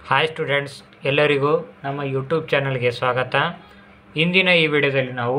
Hi students, ಎಲ್ಲರಿಗೂ ನಮ್ಮ YouTube ಚಾನಲ್ಗೆ ಸ್ವಾಗತ. ಇಂದಿನ ಈ ವಿಡಿಯೋದಲ್ಲಿ ನಾವು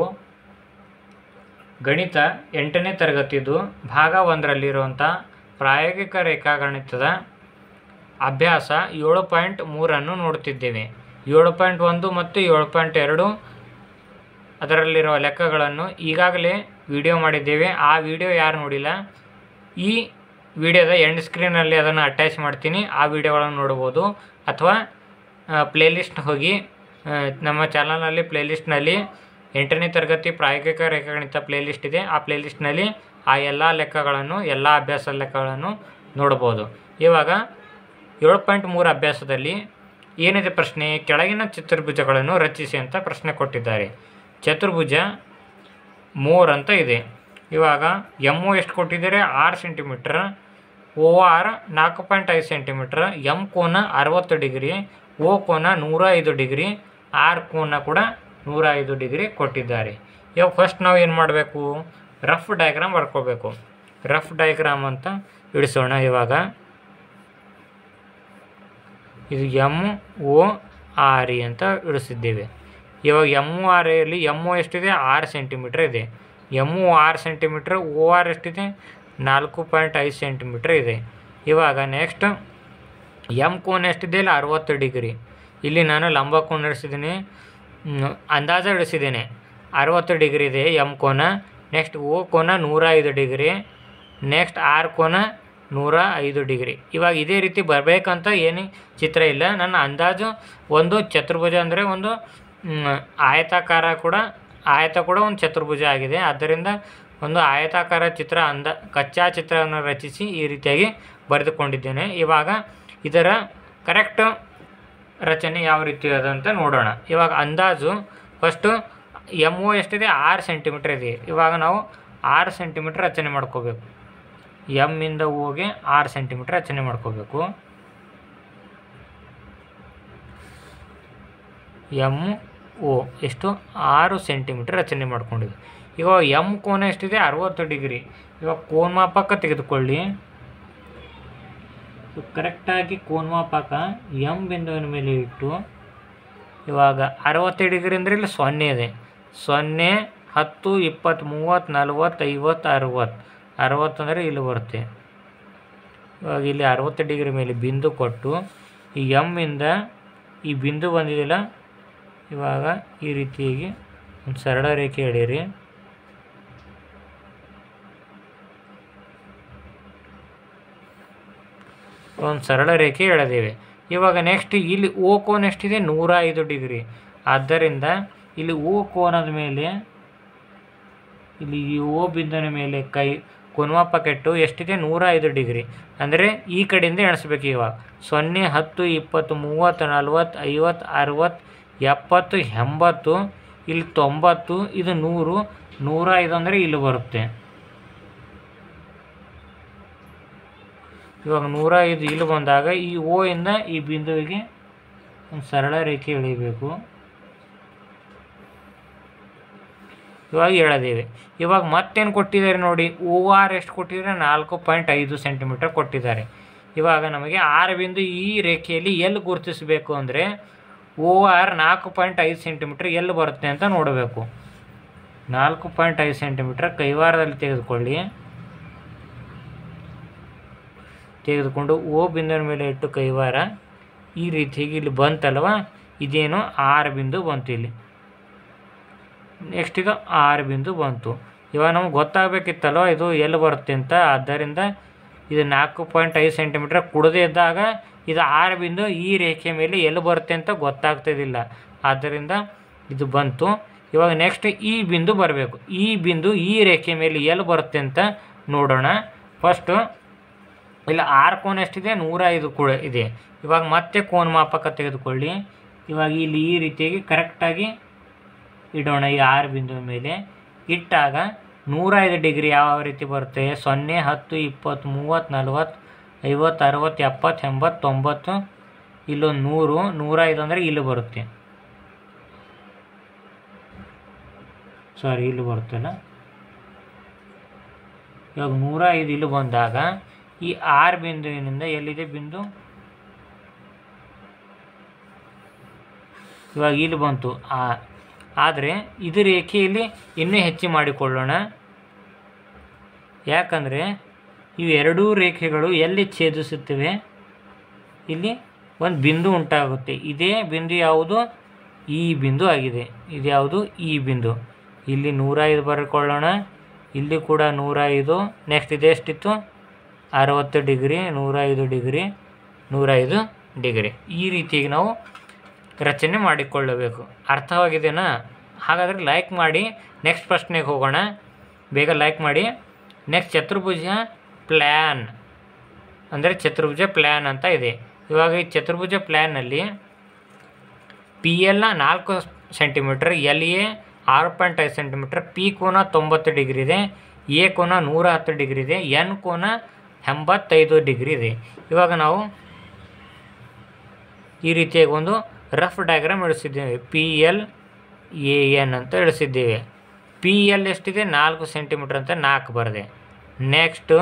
ಗಣಿತ 8ನೇ ತರಗತಿದು ಭಾಗ 1ರಲ್ಲಿರುವಂಥ ಪ್ರಾಯೋಗಿಕ ರೇಖಾಗಣಿತದ ಅಭ್ಯಾಸ 7.3 ನೋಡುತ್ತಿದ್ದೇವೆ. 7.1 ಮತ್ತು 7.2 ಅದರಲ್ಲಿರುವ ಲೆಕ್ಕಗಳನ್ನು ಈಗಾಗಲೇ ವಿಡಿಯೋ ಮಾಡಿದ್ದೇವೆ. ಆ ವಿಡಿಯೋ ಯಾರು ನೋಡಿಲ್ಲ, ಈ ವಿಡಿಯೋದ ಎಂಡ್ ಸ್ಕ್ರೀನಲ್ಲಿ ಅದನ್ನು ಅಟ್ಯಾಚ್ ಮಾಡ್ತೀನಿ, ಆ ವಿಡಿಯೋಗಳನ್ನು ನೋಡ್ಬೋದು. ಅಥವಾ ಪ್ಲೇಲಿಸ್ಟ್ ಹೋಗಿ ನಮ್ಮ ಚಾನಲ್ನಲ್ಲಿ ಪ್ಲೇಲಿಸ್ಟ್ನಲ್ಲಿ 8ನೇ ತರಗತಿ ಪ್ರಾಯೋಗಿಕ ರೇಖಾಗಣಿತ ಪ್ಲೇಲಿಸ್ಟ್ ಇದೆ. ಆ ಪ್ಲೇಲಿಸ್ಟ್ನಲ್ಲಿ ಆ ಎಲ್ಲ ಲೆಕ್ಕಗಳನ್ನು, ಎಲ್ಲ ಅಭ್ಯಾಸದ ಲೆಕ್ಕಗಳನ್ನು ನೋಡ್ಬೋದು. ಇವಾಗ 7.3 ಅಭ್ಯಾಸದಲ್ಲಿ ಏನಿದೆ ಪ್ರಶ್ನೆ, ಕೆಳಗಿನ ಚತುರ್ಭುಜಗಳನ್ನು ರಚಿಸಿ ಅಂತ ಪ್ರಶ್ನೆ ಕೊಟ್ಟಿದ್ದಾರೆ. ಚತುರ್ಭುಜ 3 ಅಂತ ಇದೆ. ಇವಾಗ ಎಮ್ ಎಷ್ಟು ಕೊಟ್ಟಿದ್ದಾರೆ, 6 centimetre, O R 4.5 centimetre, M ಕೋನ 60 ಡಿಗ್ರಿ, ಓ ಕೋನ 105 ಡಿಗ್ರಿ, ಆರ್ ಕೋನ ಕೂಡ 105 ಡಿಗ್ರಿ ಕೊಟ್ಟಿದ್ದಾರೆ. ಇವಾಗ ಫಸ್ಟ್ ನಾವು ಏನು ಮಾಡಬೇಕು, ರಫ್ ಡಯಾಗ್ರಾಮ್ ಬರ್ಕೋಬೇಕು. ರಫ್ ಡಯಾಗ್ರಾಮ್ ಅಂತ ಇಡಿಸೋಣ. ಇವಾಗ ಇದು ಎಮ್ ಓ ಆರ್ ಇ ಅಂತ ಇಡಿಸಿದ್ದೇವೆ. ಇವಾಗ ಎಮ್ ಒ ಆರ್ ಎಲ್ಲಿ ಎಮ್ ಒ ಎಷ್ಟಿದೆ, 6 ಸೆಂಟಿಮೀಟ್ರ್ ಇದೆ. M O 6 centimetre, O R ಎಷ್ಟಿದೆ, 4.5 ಸೆಂಟಿಮೀಟ್ರ್ ಇದೆ. ಇವಾಗ ನೆಕ್ಸ್ಟ್ ಎಮ್ ಕೋನ ಎಷ್ಟಿದೆ, ಇಲ್ಲಿ 60 ಡಿಗ್ರಿ. ಇಲ್ಲಿ ನಾನು ಲಂಬ ಕೋನ ಇಡಿಸಿದ್ದೀನಿ, ಅಂದಾಜು ಇಡಿಸಿದ್ದೇನೆ, 60 ಡಿಗ್ರಿ ಇದೆ ಎಮ್ ಕೋನ. ನೆಕ್ಸ್ಟ್ ಓ ಕೋನ 105 ಡಿಗ್ರಿ, ನೆಕ್ಸ್ಟ್ ಆರ್ ಕೋನ 105 ಡಿಗ್ರಿ. ಇವಾಗ ಇದೇ ರೀತಿ ಬರಬೇಕಂತ ಏನು ಚಿತ್ರ ಇಲ್ಲ. ನನ್ನ ಅಂದಾಜು ಒಂದು ಚತುರ್ಭುಜ ಅಂದರೆ ಒಂದು ಆಯತ ಕೂಡ ಒಂದು ಚತುರ್ಭುಜ ಆಗಿದೆ. ಆದ್ದರಿಂದ ಒಂದು ಆಯತಾಕಾರ ಚಿತ್ರ ಕಚ್ಚಾ ಚಿತ್ರವನ್ನು ರಚಿಸಿ ಈ ರೀತಿಯಾಗಿ ಬರೆದುಕೊಂಡಿದ್ದೇನೆ. ಇವಾಗ ಇದರ ಕರೆಕ್ಟ್ ರಚನೆ ಯಾವ ರೀತಿ ಅದಂತ ನೋಡೋಣ. ಇವಾಗ ಅಂದಾಜು ಫಸ್ಟು ಎಮ್ ಒ ಎಷ್ಟಿದೆ, 6 ಸೆಂಟಿಮೀಟ್ರ್ ಇದೆ. ಇವಾಗ ನಾವು 6 ಸೆಂಟಿಮೀಟ್ರ್ ರಚನೆ ಮಾಡ್ಕೋಬೇಕು. ಎಮ್ಮಿಂದ ಓಗೆ 6 ಸೆಂಟಿಮೀಟ್ರ್ ರಚನೆ ಮಾಡ್ಕೋಬೇಕು. ಎಮ್ ಓ ಎಷ್ಟು, 6 ಸೆಂಟಿಮೀಟ್ರ್ ರಚನೆ ಮಾಡ್ಕೊಂಡಿದ್ವಿ. ಇವಾಗ ಎಮ್ ಕೋನ ಎಷ್ಟಿದೆ, 60 ಡಿಗ್ರಿ. ಇವಾಗ ಕೋನಮಾಪಕ ತೆಗೆದುಕೊಳ್ಳಿ. ಕರೆಕ್ಟಾಗಿ ಕೋನಮಾಪಕ ಎಮ್ ಬಿಂದುವಿನ ಮೇಲೆ ಇಟ್ಟು, ಇವಾಗ 60 ಡಿಗ್ರಿ ಅಂದರೆ ಇಲ್ಲಿ 0 ಇದೆ. 0, 10, 20, 30, 40, 50, 60 ಅಂದರೆ ಇಲ್ಲಿ ಬರುತ್ತೆ. ಇವಾಗ ಇಲ್ಲಿ 60 ಡಿಗ್ರಿ ಮೇಲೆ ಬಿಂದು ಕೊಟ್ಟು, ಈ ಎಮ್ಮಿಂದ ಈ ಬಿಂದು ಬಂದಿದ್ದಿಲ್ಲ, ಇವಾಗ ಈ ರೀತಿಯಾಗಿ ಒಂದು ಸರಳ ರೇಖೆ ಎಳೆಯಿರಿ. ಒಂದು ಸರಳ ರೇಖೆ ಎಳೆದೇವೆ. ಇವಾಗ ನೆಕ್ಸ್ಟ್ ಇಲ್ಲಿ ಓ ಕೋನ ಎಷ್ಟಿದೆ, 105 ಡಿಗ್ರಿ. ಆದ್ದರಿಂದ ಇಲ್ಲಿ ಓ ಕೋನದ ಮೇಲೆ, ಇಲ್ಲಿ ಈ ಓ ಬಿಂದುವಿನ ಮೇಲೆ ಕೋನಮಾಪಕ ಇಟ್ಟು ಎಷ್ಟಿದೆ, 105 ಡಿಗ್ರಿ. ಅಂದರೆ ಈ ಕಡೆಯಿಂದ ಎಣಿಸ್ಬೇಕು. ಇವಾಗ 0, 10, 20, 30, 40, 50, 60, 70, 80, ಇಲ್ಲಿ 90, ಇದು 100, 105 ಅಂದರೆ ಇಲ್ಲಿ ಬರುತ್ತೆ. ಇವಾಗ 105 ಇಲ್ಲಿ ಬಂದಾಗ ಈ ಓ ಇಂದ ಈ ಬಿಂದುವಿಗೆ ಒಂದು ಸರಳ ರೇಖೆ ಎಳೆಯಬೇಕು. ಇವಾಗ ಎಳೆದೇವೆ. ಇವಾಗ ಮತ್ತೇನು ಕೊಟ್ಟಿದ್ದಾರೆ ನೋಡಿ, ಓ ಆರ್ ಎಷ್ಟು ಕೊಟ್ಟಿದ್ದಾರೆ, 4.5 ಸೆಂಟಿಮೀಟ್ರ್ ಕೊಟ್ಟಿದ್ದಾರೆ. ಇವಾಗ ನಮಗೆ ಆರ್ ಬಿಂದು ಈ ರೇಖೆಯಲ್ಲಿ ಎಲ್ಲಿ ಗುರುತಿಸಬೇಕು ಅಂದರೆ, ಓ ಆರ್ 4.5 ಸೆಂಟಿಮೀಟ್ರ್ ಎಲ್ಲಿ ಬರುತ್ತೆ ಅಂತ ನೋಡಬೇಕು. 4.5 ಸೆಂಟಿಮೀಟ್ರ್ ಕೈವಾರದಲ್ಲಿ ತೆಗೆದುಕೊಂಡು ಓ ಬಿಂದುವಿನ ಮೇಲೆ ಇಟ್ಟು ಕೈವಾರ ಈ ರೀತಿಯಾಗಿ ಇಲ್ಲಿ ಬಂತಲ್ವ, ಇದೇನು ಆರ್ ಬಿಂದು ಬಂತು. ಇಲ್ಲಿ ನೆಕ್ಸ್ಟ್ ಇದು ಆರ್ ಬಿಂದು ಬಂತು. ಇವಾಗ ನಮ್ಗೆ ಗೊತ್ತಾಗಬೇಕಿತ್ತಲ್ವ ಇದು ಎಲ್ಲಿ ಬರುತ್ತೆ ಅಂತ. ಆದ್ದರಿಂದ ಇದು 4.5 ಸೆಂಟಿಮೀಟ್ರ್ ಕುಡದೇ ಇದ್ದಾಗ ಇದು ಆರ್ ಬಿಂದು ಈ ರೇಖೆ ಮೇಲೆ ಎಲ್ಲಿ ಬರುತ್ತೆ ಅಂತ ಗೊತ್ತಾಗ್ತಿದ್ದಿಲ್ಲ. ಆದ್ದರಿಂದ ಇದು ಬಂತು. ಇವಾಗ ನೆಕ್ಸ್ಟ್ ಈ ಬಿಂದು ಬರಬೇಕು. ಈ ಬಿಂದು ಈ ರೇಖೆ ಮೇಲೆ ಎಲ್ಲಿ ಬರುತ್ತೆ ಅಂತ ನೋಡೋಣ. ಫಸ್ಟು ಇಲ್ಲಿ ಆರ್ ಕೋನ ಎಷ್ಟಿದೆ, 105 ಕೂಡ ಇದೆ. ಇವಾಗ ಮತ್ತೆ ಕೋನಮಾಪಕ ತೆಗೆದುಕೊಳ್ಳಿ. ಇವಾಗ ಇಲ್ಲಿ ಈ ರೀತಿಯಾಗಿ ಕರೆಕ್ಟಾಗಿ ಇಡೋಣ. ಈ ಆರ್ ಬಿಂದುವಿನ ಮೇಲೆ ಇಟ್ಟಾಗ 105 ಡಿಗ್ರಿ ಯಾವ ರೀತಿ ಬರುತ್ತೆ, 0, 10, 20, 30, 40, 50, 60, 70, 80, 90, ಇಲ್ಲೊಂದು 100, 105 ಅಂದರೆ ಇಲ್ಲಿ ಬರುತ್ತೆ. ಸಾರಿ, ಇಲ್ಲಿ ಬರುತ್ತಲ್ಲ. ಇವಾಗ 105 ಇಲ್ಲಿ ಬಂದಾಗ ಈ ಆರ್ ಬಿಂದುವಿನಿಂದ ಎಲ್ಲಿದೆ ಬಿಂದು, ಇವಾಗ ಇಲ್ಲಿ ಬಂತು ಆದರೆ ಇದು ರೇಖೆಯಲ್ಲಿ ಇನ್ನೂ ಹೆಚ್ಚು ಮಾಡಿಕೊಳ್ಳೋಣ. ಯಾಕಂದರೆ ಇವೆರಡೂ ರೇಖೆಗಳು ಎಲ್ಲಿ ಛೇದಿಸುತ್ತವೆ, ಇಲ್ಲಿ ಒಂದು ಬಿಂದು ಉಂಟಾಗುತ್ತೆ. ಇದೇ ಬಿಂದು ಯಾವುದು? ಈ ಬಿಂದು ಆಗಿದೆ. ಇದು ಯಾವುದು? ಈ ಬಿಂದು. ಇಲ್ಲಿ 105 ಬರ್ಕೊಳ್ಳೋಣ. ಇಲ್ಲಿ ಕೂಡ 105. ನೆಕ್ಸ್ಟ್ ಇದೆಷ್ಟಿತ್ತು? 60 ಡಿಗ್ರಿ, 105 ಡಿಗ್ರಿ, 105 ಡಿಗ್ರಿ. ಈ ರೀತಿಯಾಗಿ ನಾವು ರಚನೆ ಮಾಡಿಕೊಳ್ಳಬೇಕು. ಅರ್ಥವಾಗಿದೆನಾ? ಹಾಗಾದರೆ ಲೈಕ್ ಮಾಡಿ. ನೆಕ್ಸ್ಟ್ ಪ್ರಶ್ನೆಗೆ ಹೋಗೋಣ. ಬೇಗ ಲೈಕ್ ಮಾಡಿ. ನೆಕ್ಸ್ಟ್ ಚತುರ್ಭುಜ ಪ್ಲ್ಯಾನ್ ಅಂದರೆ ಚತುರ್ಭುಜ ಪ್ಲ್ಯಾನ್ ಅಂತ ಇದೆ. ಇವಾಗ ಈ ಚತುರ್ಭುಜ ಪ್ಲ್ಯಾನ್ನಲ್ಲಿ ಪಿ ಎಲ್ನ 4 centimetre, L A 6.5 centimetre, P ಕೋನ 90 ಡಿಗ್ರಿ ಇದೆ, ಎ ಕೋನ 110 ಡಿಗ್ರಿ ಇದೆ, ಎನ್ ಕೋನ 85 ಡಿಗ್ರಿ ಇದೆ. ಇವಾಗ ನಾವು ಈ ರೀತಿಯಾಗಿ ಒಂದು ರಫ್ ಡಯಾಗ್ರಾಮ್ ಇಳಿಸಿದ್ದೇವೆ. ಪಿ ಎಲ್ ಎ ಎನ್ ಅಂತ ಇಳಿಸಿದ್ದೇವೆ. ಪಿ ಎಲ್ ಎಷ್ಟಿದೆ? 4 ಸೆಂಟಿಮೀಟ್ರ್ ಅಂತ 4 ಬರದೆ. ನೆಕ್ಸ್ಟು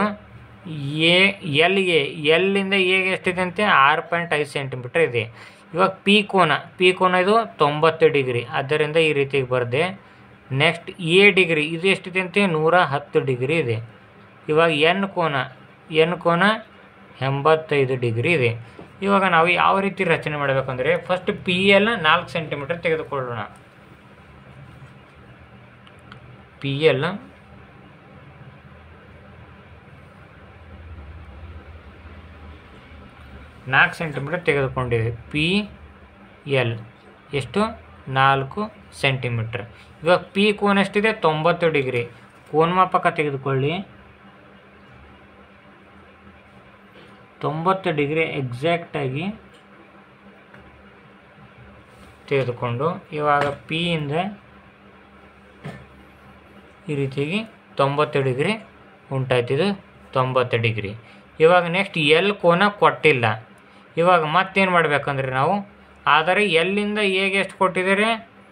ಎಲ್ಲಿಂದ ಎಗೆ ಎಷ್ಟಿದೆ ಅಂತೆ? 6.5 ಸೆಂಟಿಮೀಟ್ರ್ ಇದೆ. ಇವಾಗ ಪಿ ಕೋನ ಇದು 90 ಡಿಗ್ರಿ, ಆದ್ದರಿಂದ ಈ ರೀತಿಗೆ ಬರದೆ. ನೆಕ್ಸ್ಟ್ ಎ ಡಿಗ್ರಿ, ಇದು ಎಷ್ಟಿದೆ ಅಂತೆ? 110 ಡಿಗ್ರಿ ಇದೆ. ಇವಾಗ ಎನ್ ಕೋನ 85 ಡಿಗ್ರಿ ಇದೆ. ಇವಾಗ ನಾವು ಯಾವ ರೀತಿ ರಚನೆ ಮಾಡಬೇಕಂದ್ರೆ, ಫಸ್ಟ್ ಪಿ ಎಲ್ನ 4 ಸೆಂಟಿಮೀಟ್ರ್ ತೆಗೆದುಕೊಳ್ಳೋಣ. ಪಿ ಎಲ್ 4 ಸೆಂಟಿಮೀಟ್ರ್ ತೆಗೆದುಕೊಂಡಿವೆ. ಪಿ ಎಲ್ ಎಷ್ಟು? 4 ಸೆಂಟಿಮೀಟ್ರ್. ಇವಾಗ ಪಿ ಕೋನ ಎಷ್ಟಿದೆ? 90 ಡಿಗ್ರಿ. ಕೋನಮಾಪಕ ತೆಗೆದುಕೊಳ್ಳಿ. 90 ಡಿಗ್ರಿ ಎಕ್ಸಾಕ್ಟಾಗಿ ತೆಗೆದುಕೊಂಡು ಇವಾಗ ಪಿ ಇಂದ ಈ ರೀತಿಯಾಗಿ 90 ಡಿಗ್ರಿ ಉಂಟಾಯ್ತಿದ್ದು 90 ಡಿಗ್ರಿ. ಇವಾಗ ನೆಕ್ಸ್ಟ್ ಎಲ್ ಕೋನ ಕೊಟ್ಟಿಲ್ಲ. ಇವಾಗ ಮತ್ತೇನು ಮಾಡಬೇಕಂದ್ರೆ ನಾವು, ಆದರೆ ಎಲ್ಲಿಂದ ಎಗೆ ಎಷ್ಟು ಕೊಟ್ಟಿದ್ದಾರೆ?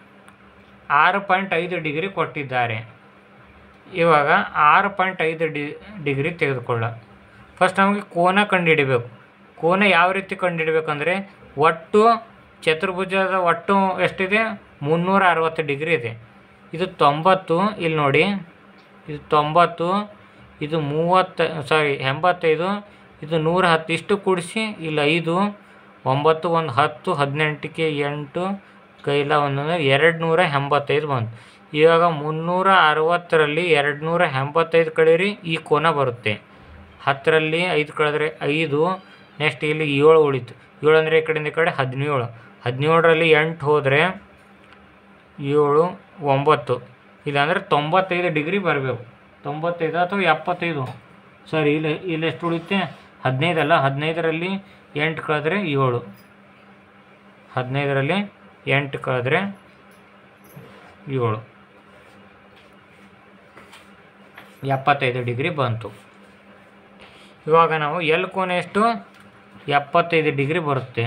6.5 ಡಿಗ್ರಿ ಕೊಟ್ಟಿದ್ದಾರೆ. ಇವಾಗ 6.5 ಡಿಗ್ರಿ ತೆಗೆದುಕೊಳ್ಳ. ಫಸ್ಟ್ ನಮಗೆ ಕೋನ ಕಂಡುಹಿಡಿಬೇಕು. ಕೋನ ಯಾವ ರೀತಿ ಕಂಡುಹಿಡಬೇಕಂದ್ರೆ, ಒಟ್ಟು ಚತುರ್ಭುಜದ ಒಟ್ಟು ಎಷ್ಟಿದೆ? 360 ಡಿಗ್ರಿ ಇದೆ. ಇದು 90, ಇಲ್ಲಿ ನೋಡಿ, ಇದು 90, ಇದು 85, ಇದು 110. ಇಷ್ಟು ಕೂಡಿಸಿ ಇಲ್ಲಿ 5, 9, 1 10, 18ಕ್ಕೆ 8 ಕೈಲ 285 ಬಂತು. ಇವಾಗ 360ರಲ್ಲಿ 285 ಕಳೀರಿ, ಈ ಕೋನ ಬರುತ್ತೆ. 10ರಲ್ಲಿ 5 ಕಳೆದ್ರೆ 5. ನೆಕ್ಸ್ಟ್ ಇಲ್ಲಿ 7 ಉಳಿತು. 7 ಅಂದರೆ ಈ ಕಡೆಯಿಂದ ಈ ಕಡೆ 17. 17ರಲ್ಲಿ 8 ಹೋದರೆ 7, 9. ಇಲ್ಲಾಂದರೆ 95 ಡಿಗ್ರಿ ಬರಬೇಕು. 95 ಅಥವಾ 75. ಸರಿ, ಇಲ್ಲಿ ಎಷ್ಟು ಉಳಿಯುತ್ತೆ? 15 ಅಲ್ಲ. 15ರಲ್ಲಿ 8 ಕಳೆದ್ರೆ 7. 15ರಲ್ಲಿ 8 ಕಳೆದ್ರೆ 7, 75 ಡಿಗ್ರಿ ಬಂತು. ಇವಾಗ ನಾವು ಎಲ್ ಕೋನ ಎಷ್ಟು? 75 ಡಿಗ್ರಿ ಬರುತ್ತೆ.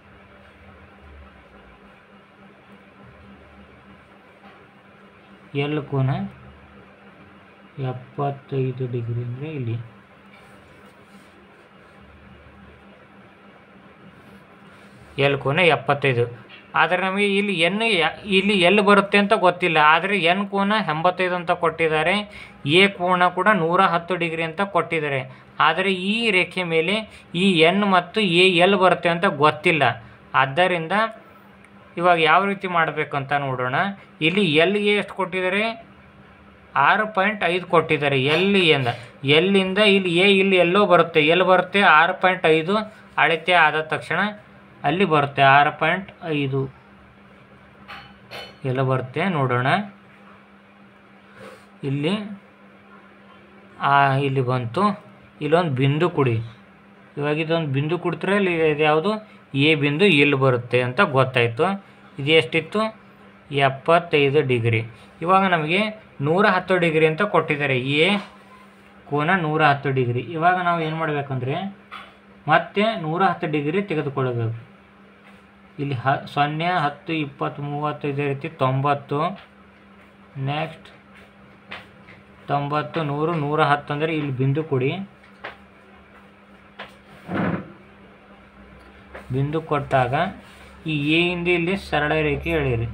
ಎಲ್ ಕೋನ 75 ಡಿಗ್ರಿ ಅಂದರೆ ಇಲ್ಲಿ ಎಲ್ ಕೋನ 75. ಆದರೆ ನಮಗೆ ಇಲ್ಲಿ ಎಲ್ಲಿ ಬರುತ್ತೆ ಅಂತ ಗೊತ್ತಿಲ್ಲ. ಆದರೆ ಎನ್ ಕೋನ 85 ಅಂತ ಕೊಟ್ಟಿದ್ದಾರೆ. ಎ ಕೋನ ಕೂಡ 110 ಡಿಗ್ರಿ ಅಂತ ಕೊಟ್ಟಿದ್ದಾರೆ. ಆದರೆ ಈ ರೇಖೆ ಮೇಲೆ ಈ ಎನ್ ಮತ್ತು ಎಲ್ಲಿ ಬರುತ್ತೆ ಅಂತ ಗೊತ್ತಿಲ್ಲ. ಆದ್ದರಿಂದ ಇವಾಗ ಯಾವ ರೀತಿ ಮಾಡಬೇಕಂತ ನೋಡೋಣ. ಇಲ್ಲಿ ಎಲ್ಗೆ ಎಷ್ಟು ಕೊಟ್ಟಿದ್ದಾರೆ? 6.5 ಕೊಟ್ಟಿದ್ದಾರೆ. ಎಲ್ಲಿಂದ ಇಲ್ಲಿ ಎಲ್ಲೋ ಬರುತ್ತೆ. ಎಲ್ಲಿ ಬರುತ್ತೆ? 6.5 ಅಳತೆ ಆದ ತಕ್ಷಣ ಅಲ್ಲಿ ಬರುತ್ತೆ 6.5. ಎಲ್ಲ ಬರುತ್ತೆ ನೋಡೋಣ. ಇಲ್ಲಿ ಬಂತು. ಇಲ್ಲೊಂದು ಬಿಂದು ಕೊಡಿ. ಇವಾಗ ಇದೊಂದು ಬಿಂದು ಕೊಡ್ತಾರೆ. ಇಲ್ಲಿ ಇದು ಯಾವುದು? ಎ ಬಿಂದು ಇಲ್ಲಿ ಬರುತ್ತೆ ಅಂತ ಗೊತ್ತಾಯಿತು. ಇದು ಎಷ್ಟಿತ್ತು? 75 ಡಿಗ್ರಿ. ಇವಾಗ ನಮಗೆ 110 ಡಿಗ್ರಿ ಅಂತ ಕೊಟ್ಟಿದ್ದಾರೆ. ಎ ಕೋನ 110 ಡಿಗ್ರಿ. ಇವಾಗ ನಾವು ಏನು ಮಾಡಬೇಕಂದ್ರೆ ಮತ್ತೆ 110 ಡಿಗ್ರಿ ತೆಗೆದುಕೊಳ್ಳಬೇಕು. ಇಲ್ಲಿ 0, 10, 20, 30 ಇದೇ ರೀತಿ 90. ನೆಕ್ಸ್ಟ್ 90, 100, 110 ಅಂದರೆ ಇಲ್ಲಿ ಬಿಂದು ಕೊಡಿ. ಬಿಂದು ಕೊಟ್ಟಾಗ ಈ ಎ ಇಂದ ಇಲ್ಲಿ ಸರಳ ರೇಖೆ ಎಳೀರಿ,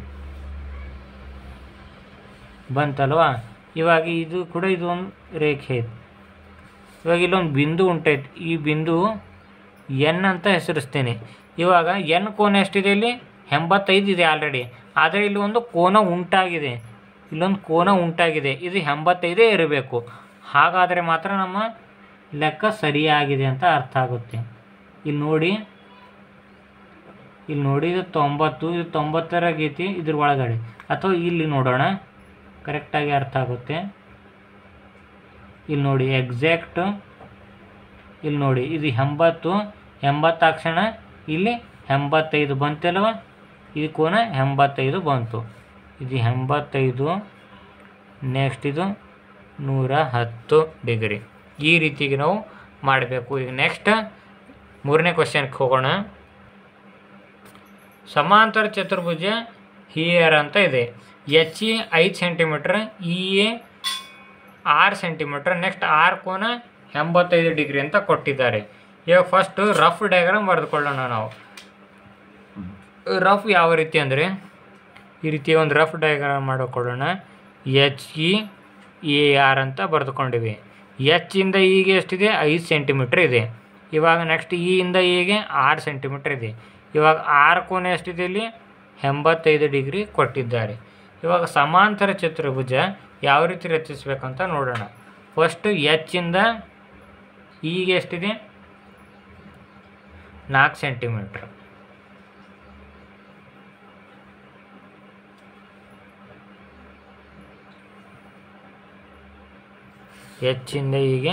ಬಂತಲ್ವಾ? ಇವಾಗ ಇದು ಕೂಡ ಇದೊಂದು ರೇಖೆ ಐತಿ. ಇವಾಗ ಇಲ್ಲೊಂದು ಬಿಂದು ಉಂಟೈತಿ, ಈ ಬಿಂದು ಎನ್ ಅಂತ ಹೆಸರಿಸ್ತೀನಿ. ಇವಾಗ ಎನ್ ಕೋನ ಎಷ್ಟಿದೆ? ಇಲ್ಲಿ 85 ಇದೆ ಆಲ್ರೆಡಿ. ಆದರೆ ಇಲ್ಲಿ ಒಂದು ಕೋನ ಉಂಟಾಗಿದೆ, ಇಲ್ಲೊಂದು ಕೋನ ಉಂಟಾಗಿದೆ. ಇದು 85 ಇರಬೇಕು. ಹಾಗಾದರೆ ಮಾತ್ರ ನಮ್ಮ ಲೆಕ್ಕ ಸರಿಯಾಗಿದೆ ಅಂತ ಅರ್ಥ ಆಗುತ್ತೆ. ಇಲ್ಲಿ ನೋಡಿ ಇದು 90, ಇದು 90ರ ಗೀತಿ ಇದ್ರ ಒಳಗಡೆ, ಅಥವಾ ಇಲ್ಲಿ ನೋಡೋಣ, ಕರೆಕ್ಟಾಗಿ ಅರ್ಥ ಆಗುತ್ತೆ. ಇಲ್ಲಿ ನೋಡಿ ಎಕ್ಸಾಕ್ಟ್, ಇಲ್ಲಿ ನೋಡಿ ಇದು 80 ತಕ್ಷಣ ಇಲ್ಲಿ 85 ಬಂತಲ್ವ? ಇದು ಕೋನ 85 ಬಂತು. ಇದು 85, ನೆಕ್ಸ್ಟ್ ಇದು 110 ಡಿಗ್ರಿ. ಈ ರೀತಿಗೆ ನಾವು ಮಾಡಬೇಕು. ಈಗ ನೆಕ್ಸ್ಟ್ 3ನೇ ಕ್ವಶನ್ಗೆ ಹೋಗೋಣ. ಸಮಾಂತರ ಚತುರ್ಭುಜ ಹಿಯರ್ ಅಂತ ಇದೆ. H E 5 centimetre, E A 6 centimetre, next R ಕೋನ 85 ಡಿಗ್ರಿ ಅಂತ ಕೊಟ್ಟಿದ್ದಾರೆ. ಇವಾಗ ಫಸ್ಟು ರಫ್ ಡಯಾಗ್ರಾಮ್ ಬರೆದುಕೊಳ್ಳೋಣ ನಾವು. ರಫ್ ಯಾವ ರೀತಿ ಅಂದರೆ ಈ ರೀತಿ ಒಂದು ರಫ್ ಡಯಾಗ್ರಾಮ್ ಮಾಡಿಕೊಳ್ಳೋಣ. ಎಚ್ ಇ ಎ ಆರ್ ಅಂತ ಬರೆದುಕೊಂಡಿವಿ. ಎಚ್ ಇಂದ ಇಗೆ ಎಷ್ಟಿದೆ? 5 ಸೆಂಟಿಮೀಟ್ರ್ ಇದೆ. ಇವಾಗ ನೆಕ್ಸ್ಟ್ ಇ ಇಂದ ಇಗೆ 6 ಸೆಂಟಿಮೀಟ್ರ್ ಇದೆ. ಇವಾಗ ಆರ್ ಕೋನ ಎಷ್ಟಿದೆ? ಇಲ್ಲಿ 85 ಡಿಗ್ರಿ ಕೊಟ್ಟಿದ್ದಾರೆ. ಇವಾಗ ಸಮಾಂತರ ಚತುರ್ಭುಜ ಯಾವ ರೀತಿ ರಚಿಸಬೇಕಂತ ನೋಡೋಣ. ಫಸ್ಟು ಎಚ್ ಇಂದ ಇಗೆ ಎಷ್ಟಿದೆ? 4 ಸೆಂಟಿಮೀಟ್ರ್. ಎಚ್ ಇಂದ ಹೀಗೆ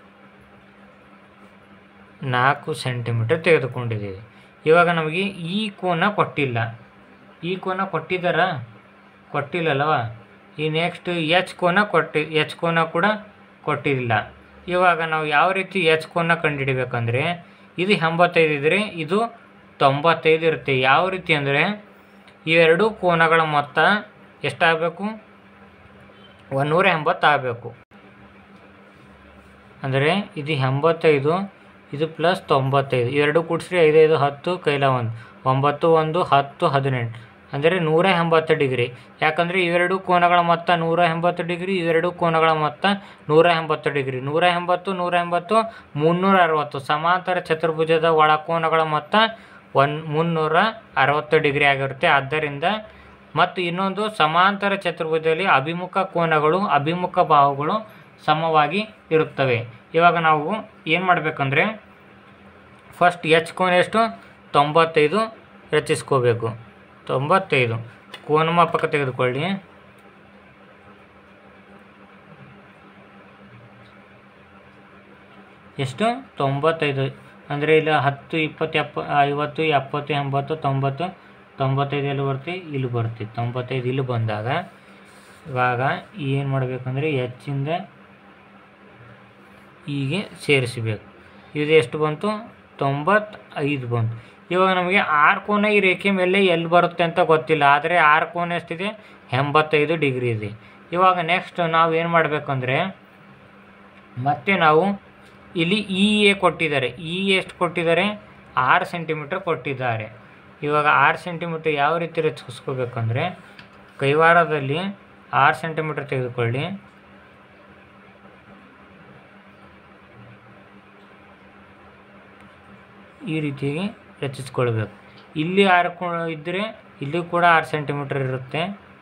4 ಸೆಂಟಿಮೀಟ್ರ್ ತೆಗೆದುಕೊಂಡಿದ್ದೀವಿ. ಇವಾಗ ನಮಗೆ ಈ ಕೋನ ಕೊಟ್ಟಿಲ್ಲ. ಈ ಕೋನ ಕೊಟ್ಟಿಲ್ಲಲ್ವ? ಈ ನೆಕ್ಸ್ಟ್ ಎಚ್ ಕೋನ ಕೂಡ ಕೊಟ್ಟಿಲ್ಲ. ಇವಾಗ ನಾವು ಯಾವ ರೀತಿ ಎಚ್ ಕೋನ ಕಂಡುಹಿಡಿಬೇಕಂದ್ರೆ, ಇದು 85 ಇದ್ದರೆ ಇದು 95 ಇರುತ್ತೆ. ಯಾವ ರೀತಿ ಅಂದರೆ ಇವೆರಡೂ ಕೋನಗಳ ಮೊತ್ತ ಎಷ್ಟಾಗಬೇಕು? 180 ಆಗಬೇಕು. ಅಂದರೆ ಇದು 85, ಇದು ಪ್ಲಸ್ 95, ಇವೆರಡು ಕೂಡಿಸ್ರಿ 5 5 10 ಕೈಲ 1 9 1 10 18, ಅಂದರೆ 180 ಡಿಗ್ರಿ. ಯಾಕಂದರೆ ಇವೆರಡು ಕೋನಗಳ ಮೊತ್ತ 180 ಡಿಗ್ರಿ, ಇವೆರಡು ಕೋನಗಳ ಮೊತ್ತ 180 ಡಿಗ್ರಿ. 180 180 360. ಸಮಾಂತರ ಚತುರ್ಭುಜದ ಒಳಕೋನಗಳ ಮೊತ್ತ 360 ಡಿಗ್ರಿ ಆಗಿರುತ್ತೆ. ಆದ್ದರಿಂದ ಮತ್ತು ಇನ್ನೊಂದು, ಸಮಾಂತರ ಚತುರ್ಭುಜದಲ್ಲಿ ಅಭಿಮುಖ ಕೋನಗಳು, ಅಭಿಮುಖ ಬಾಹುಗಳು ಸಮವಾಗಿ ಇರುತ್ತವೆ. ಇವಾಗ ನಾವು ಏನು ಮಾಡಬೇಕಂದ್ರೆ, ಫಸ್ಟ್ ಎಚ್ ಕೋನ ಎಷ್ಟು? 95 ರಚಿಸ್ಕೋಬೇಕು. 95 ಕೋನ ಮಾಪಕ ತೆಗೆದುಕೊಳ್ಳಿ. ಎಷ್ಟು? 95. ಅಂದರೆ ಇಲ್ಲಿ 10 20 50 70 80 90 95 ಎಲ್ಲಿ ಬರುತ್ತೆ? ಇಲ್ಲಿ ಬರುತ್ತೆ. 95 ಇಲ್ಲಿ ಬಂದಾಗ ಇವಾಗ ಏನು ಮಾಡಬೇಕಂದ್ರೆ ಹೆಚ್ಚಿಂದ ಹೀಗೆ ಸೇರಿಸಬೇಕು. ಇದು ಎಷ್ಟು ಬಂತು? 95 ಬಂತು. ಇವಾಗ ನಮಗೆ ಆರ್ ಕೋನ ಈ ರೇಖೆ ಮೇಲೆ ಎಲ್ಲಿ ಬರುತ್ತೆ ಅಂತ ಗೊತ್ತಿಲ್ಲ, ಆದರೆ ಆರ್ ಕೋನ ಎಷ್ಟಿದೆ? 85 ಡಿಗ್ರಿ ಇದೆ. ಇವಾಗ ನೆಕ್ಸ್ಟ್ ನಾವು ಏನು ಮಾಡಬೇಕಂದ್ರೆ, ಮತ್ತೆ ನಾವು ಇಲ್ಲಿ ಇ ಎ ಕೊಟ್ಟಿದ್ದಾರೆ. ಇ ಎಷ್ಟು ಕೊಟ್ಟಿದ್ದಾರೆ? 6 ಸೆಂಟಿಮೀಟ್ರ್ ಕೊಟ್ಟಿದ್ದಾರೆ. ಇವಾಗ 6 ಸೆಂಟಿಮೀಟ್ರ್ ಯಾವ ರೀತಿ ರಚಿಸ್ಕೋಬೇಕಂದ್ರೆ, ಕೈವಾರದಲ್ಲಿ 6 ಸೆಂಟಿಮೀಟ್ರ್ ತೆಗೆದುಕೊಳ್ಳಿ. ಈ ರೀತಿಯಾಗಿ ರಚಿಸ್ಕೊಳ್ಬೇಕು. ಇಲ್ಲಿ 6 ಇದ್ದರೆ ಇಲ್ಲಿ ಕೂಡ 6 ಸೆಂಟಿಮೀಟ್ರ್ ಇರುತ್ತೆ.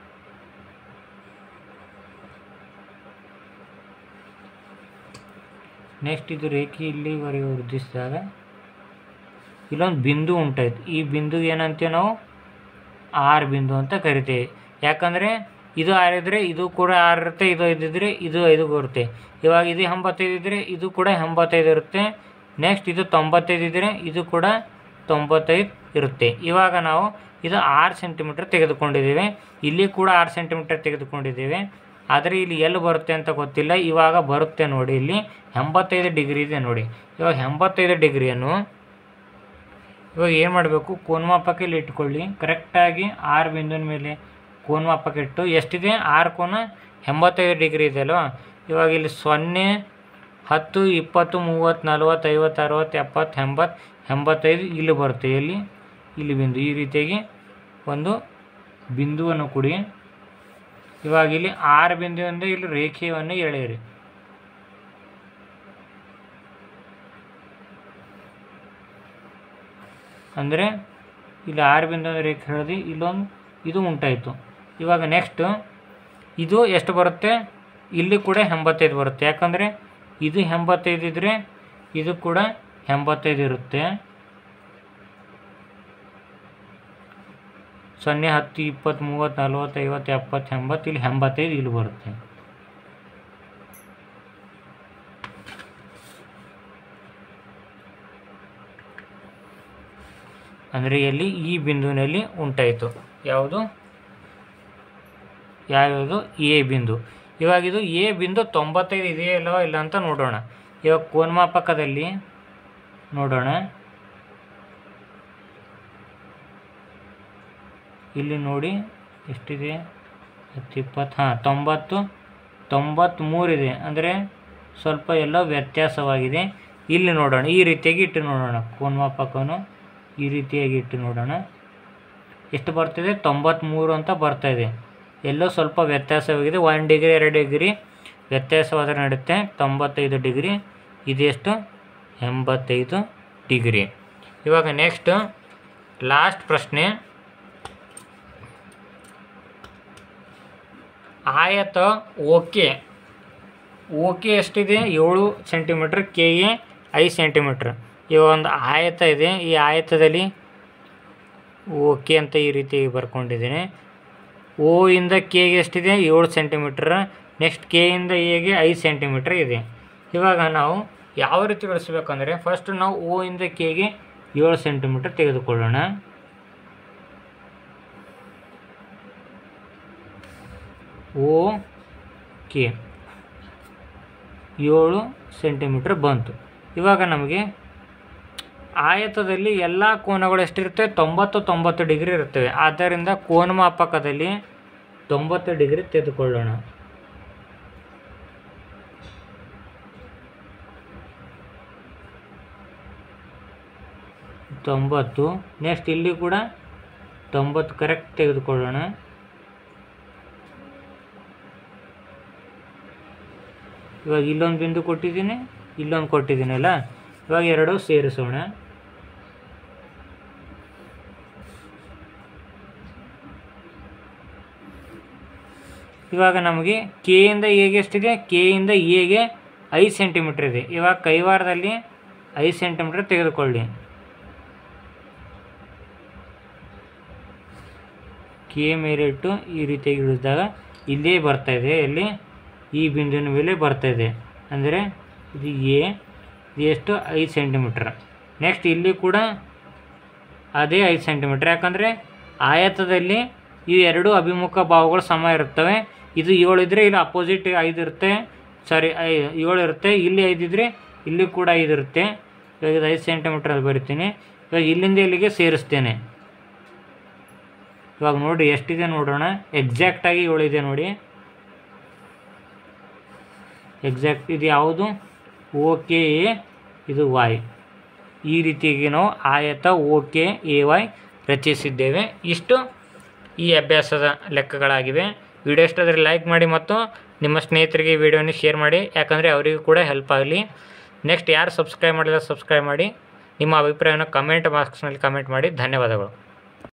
ನೆಕ್ಸ್ಟ್ ಇದು ರೇಖೆ ಇಲ್ಲಿವರೆಗೆ ವೃದ್ಧಿಸಿದಾಗ ಇಲ್ಲೊಂದು ಬಿಂದು ಉಂಟಾಯ್ತು. ಈ ಬಿಂದು ಏನಂತೀವಿ ನಾವು? ಆರ್ ಬಿಂದು ಅಂತ ಕರಿತೀವಿ. ಯಾಕಂದರೆ ಇದು 6 ಇದ್ದರೆ ಇದು ಕೂಡ 6 ಇರುತ್ತೆ, ಇದು 5 ಇದ್ದರೆ ಇದು 5 ಬರುತ್ತೆ. ಇವಾಗ ಇದು 85 ಇದ್ದರೆ ಇದು ಕೂಡ 85 ಇರುತ್ತೆ. ನೆಕ್ಸ್ಟ್ ಇದು 95 ಇದ್ದರೆ ಇದು ಕೂಡ 95 ಇರುತ್ತೆ. ಇವಾಗ ನಾವು ಇದು 6 ಸೆಂಟಿಮೀಟ್ರ್ ತೆಗೆದುಕೊಂಡಿದ್ದೇವೆ, ಇಲ್ಲಿ ಕೂಡ 6 ಸೆಂಟಿಮೀಟ್ರ್ ತೆಗೆದುಕೊಂಡಿದ್ದೇವೆ. ಆದರೆ ಇಲ್ಲಿ ಎಲ್ಲಿ ಬರುತ್ತೆ ಅಂತ ಗೊತ್ತಿಲ್ಲ. ಇವಾಗ ಬರುತ್ತೆ ನೋಡಿ, ಇಲ್ಲಿ 85 ಡಿಗ್ರಿ ಇದೆ ನೋಡಿ. ಇವಾಗ 85 ಡಿಗ್ರಿಯನ್ನು ಇವಾಗ ಏನು ಮಾಡಬೇಕು? ಕೋನಮಾಪಕ ಇಲ್ಲಿ ಇಟ್ಕೊಳ್ಳಿ. ಕರೆಕ್ಟಾಗಿ ಆರ್ ಬಿಂದುವಿನ ಮೇಲೆ ಕೋನಮಾಪಕ ಇಟ್ಟು ಎಷ್ಟಿದೆ? ಆರ್ ಕೋನ 85 ಡಿಗ್ರಿ ಇದೆ ಅಲ್ವಾ? ಇವಾಗ ಇಲ್ಲಿ 0 10 20 30 40 50 60 70 80 85 ಇಲ್ಲಿ ಬರುತ್ತೆ. ಇಲ್ಲಿ ಇಲ್ಲಿ ಬಿಂದು, ಈ ರೀತಿಯಾಗಿ ಒಂದು ಬಿಂದುವನ್ನು ಕೊಡಿ. ಇವಾಗ ಇಲ್ಲಿ ಆರ್ ಬಿಂದುವಿಂದ ಇಲ್ಲಿ ರೇಖೆಯನ್ನು ಎಳೆಯಿರಿ. ಅಂದರೆ ಇಲ್ಲಿ ಆರ್ ಬಿಂದು ರೇಖೆ ಎಳೆದು ಇಲ್ಲೊಂದು ಇದು ಉಂಟಾಯಿತು. ಇವಾಗ ನೆಕ್ಸ್ಟ್ ಇದು ಎಷ್ಟು ಬರುತ್ತೆ, ಇಲ್ಲಿ ಕೂಡ 85 ಬರುತ್ತೆ. ಯಾಕಂದರೆ ಇದು 85 ಇದ್ದರೆ ಇದು ಕೂಡ 85 ಇರುತ್ತೆ. 0, 10, 20, 30, 40, 50, 70, 80, ಇಲ್ಲಿ 85 ಇಲ್ಲಿ ಬರುತ್ತೆ. ಅಂದರೆ ಎಲ್ಲಿ ಈ ಬಿಂದುವಿನಲ್ಲಿ ಉಂಟಾಯಿತು. ಯಾವುದು ಎ ಬಿಂದು. ಇವಾಗ ಇದು ಎ ಬಿಂದು 95 ಇದೆಯೋ ಇಲ್ಲವೋ ಇಲ್ಲ ಅಂತ ನೋಡೋಣ. ಇವಾಗ ಕೋನಮಾಪಕದಲ್ಲಿ ನೋಡೋಣ. ಇಲ್ಲಿ ನೋಡಿ ಎಷ್ಟಿದೆ, 10, 20, ಹಾಂ 90, 93 ಇದೆ. ಅಂದರೆ ಸ್ವಲ್ಪ ಎಲ್ಲ ವ್ಯತ್ಯಾಸವಾಗಿದೆ. ಇಲ್ಲಿ ನೋಡೋಣ, ಈ ರೀತಿಯಾಗಿ ಇಟ್ಟು ನೋಡೋಣ. ಕೋನಮಾಪಕವನ್ನು ಈ ರೀತಿಯಾಗಿ ಇಟ್ಟು ನೋಡೋಣ. ಎಷ್ಟು ಬರ್ತಿದೆ, 93 ಅಂತ ಬರ್ತಾಯಿದೆ. ಎಲ್ಲೋ ಸ್ವಲ್ಪ ವ್ಯತ್ಯಾಸವಾಗಿದೆ. 1 ಡಿಗ್ರಿ 2 ಡಿಗ್ರಿ ವ್ಯತ್ಯಾಸವಾದರೆ ನಡೆಯುತ್ತೆ. 95 ಡಿಗ್ರಿ, ಇದೆಷ್ಟು 85 ಡಿಗ್ರಿ. ಇವಾಗ ನೆಕ್ಸ್ಟ್ ಲಾಸ್ಟ್ ಪ್ರಶ್ನೆ. ಆಯತ ಓಕೆ ಎಷ್ಟಿದೆ, 7 ಸೆಂಟಿಮೀಟ್ರ್, ಕೆ ಎ 5 ಸೆಂಟಿಮೀಟ್ರ್. ಇವಾಗ ಒಂದು ಆಯತ ಇದೆ. ಈ ಆಯತದಲ್ಲಿ ಓಕೆ ಅಂತ ಈ ರೀತಿ ಬರ್ಕೊಂಡಿದ್ದೀನಿ. ಓ ಇಂದ ಕೆಗೆ ಎಷ್ಟಿದೆ, 7 ಸೆಂಟಿಮೀಟ್ರ್. ನೆಕ್ಸ್ಟ್ ಕೆ ಇಂದ ಎಗೆ 5 ಸೆಂಟಿಮೀಟ್ರ್ ಇದೆ. ಇವಾಗ ನಾವು ಯಾವ ರೀತಿ ಬಳಸಬೇಕಂದ್ರೆ, ಫಸ್ಟ್ ನಾವು ಓ ಇಂದ ಕೆಗೆ 7 ಸೆಂಟಿಮೀಟ್ರ್ ತೆಗೆದುಕೊಳ್ಳೋಣ. ಓ ಕೆ 7 ಸೆಂಟಿಮೀಟ್ರ್ ಬಂತು. ಇವಾಗ ನಮಗೆ ಆಯತದಲ್ಲಿ ಎಲ್ಲ ಕೋನಗಳು ಎಷ್ಟಿರುತ್ತೆ, 90 ಡಿಗ್ರಿ ಇರುತ್ತವೆ. ಆದ್ದರಿಂದ ಕೋನಮಾಪಕದಲ್ಲಿ 90 ಡಿಗ್ರಿ ತೆಗೆದುಕೊಳ್ಳೋಣ. ನೆಕ್ಸ್ಟ್ ಇಲ್ಲಿ ಕೂಡ 90 ಕರೆಕ್ಟ್ ತೆಗೆದುಕೊಳ್ಳೋಣ. ಇವಾಗ ಇಲ್ಲೊಂದು ಬಿಂದು ಕೊಟ್ಟಿದ್ದೀನಿ, ಇಲ್ಲೊಂದು ಕೊಟ್ಟಿದ್ದೀನಲ್ಲ. ಇವಾಗ ಎರಡು ಸೇರಿಸೋಣ. ಇವಾಗ ನಮಗೆ ಕೆ ಇಂದ ಎಗೆ ಎಷ್ಟಿದೆ, ಕೆ ಇಂದ ಎಗೆ 5 ಸೆಂಟಿಮೀಟ್ರ್ ಇದೆ. ಇವಾಗ ಕೈವಾರದಲ್ಲಿ 5 ಸೆಂಟಿಮೀಟ್ರ್ ತೆಗೆದುಕೊಳ್ಳಿ. ಕೆ ಮೇಲೆ ಇಟ್ಟು ಈ ರೀತಿಯಾಗಿ ಇಳಿದಾಗ ಇಲ್ಲೇ ಬರ್ತಾಯಿದೆ. ಇಲ್ಲಿ ಈ ಬಿಂದುವಿನ ಮೇಲೆ ಬರ್ತಾಯಿದೆ. ಅಂದರೆ ಇದು ಎ, ಇದು ಎಷ್ಟು 5 ಸೆಂಟಿಮೀಟ್ರ್. ನೆಕ್ಸ್ಟ್ ಇಲ್ಲಿ ಕೂಡ ಅದೇ 5 ಸೆಂಟಿಮೀಟ್ರ್. ಯಾಕಂದರೆ ಆಯತದಲ್ಲಿ ಈ ಎರಡು ಅಭಿಮುಖ ಭಾವಗಳು ಸಮ ಇರುತ್ತವೆ. ಇದು 7 ಇದ್ದರೆ ಇಲ್ಲಿ ಅಪೋಸಿಟ್ 5 ಇರುತ್ತೆ, 7 ಇರುತ್ತೆ. ಇಲ್ಲಿ 5 ಇದ್ದರೆ ಇಲ್ಲಿ ಕೂಡ 5 ಇರುತ್ತೆ. ಇವಾಗ ಇದು 5 ಸೆಂಟಿಮೀಟ್ರ್ ಅದು ಬರಿತೀನಿ. ಇವಾಗ ಇಲ್ಲಿಂದ ಇಲ್ಲಿಗೆ ಸೇರಿಸ್ತೇನೆ. ಇವಾಗ ನೋಡಿ ಎಷ್ಟಿದೆ ನೋಡೋಣ. ಎಕ್ಸಾಕ್ಟಾಗಿ 7 ಇದೆ ನೋಡಿ. ಎಕ್ಸಾಕ್ಟ್ ಇದು ಯಾವುದು, ಓಕೆ ಎ, ಇದು ವಾಯ್. ಈ ರೀತಿಯಾಗಿ ನಾವು ಆಯತ ಓಕೆ ಎ ವಾಯ್ ರಚಿಸಿದ್ದೇವೆ. ಇಷ್ಟು ಈ ಅಭ್ಯಾಸದ ಲೆಕ್ಕಗಳಾಗಿವೆ. ವಿಡಿಯೋ ಇಷ್ಟಾದರೆ ಲೈಕ್ ಮಾಡಿ ಮತ್ತು ನಿಮ್ಮ ಸ್ನೇಹಿತರಿಗೆ ಈ ವಿಡಿಯೋನ ಶೇರ್ ಮಾಡಿ. ಯಾಕಂದರೆ ಅವರಿಗೂ ಕೂಡ ಹೆಲ್ಪ್ ಆಗಲಿ. ನೆಕ್ಸ್ಟ್ ಯಾರು ಸಬ್ಸ್ಕ್ರೈಬ್ ಮಾಡಿಲ್ಲ ಸಬ್ಸ್ಕ್ರೈಬ್ ಮಾಡಿ. ನಿಮ್ಮ ಅಭಿಪ್ರಾಯವನ್ನು ಕಮೆಂಟ್ ಬಾಕ್ಸ್ನಲ್ಲಿ ಕಮೆಂಟ್ ಮಾಡಿ. ಧನ್ಯವಾದಗಳು.